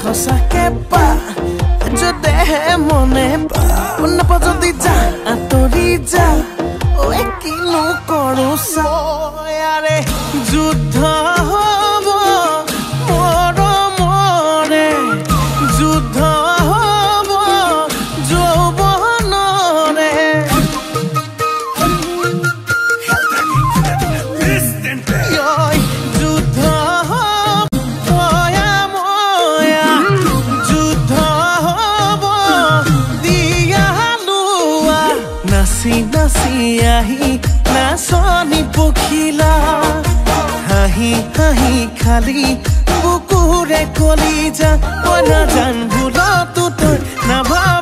সঁচাকে পা যদেহে মনে পা নাপা যদি যা আঁতৰি যা ঐ কিনো কৰো চাৰে যুদ্ধ হ'ব মৰমৰে যুদ্ধ হ'ব যৌৱনৰে যুদ্ধ হ'ব ময়া ময়া যুদ্ধ হ'ব দিয়া লোৱা নাচি নাচি আহি নাচনি পখিলা হাঁহি হাঁহি খালি বুকুৰে কলিজা মই নাজান ভুলতো তই নাভাব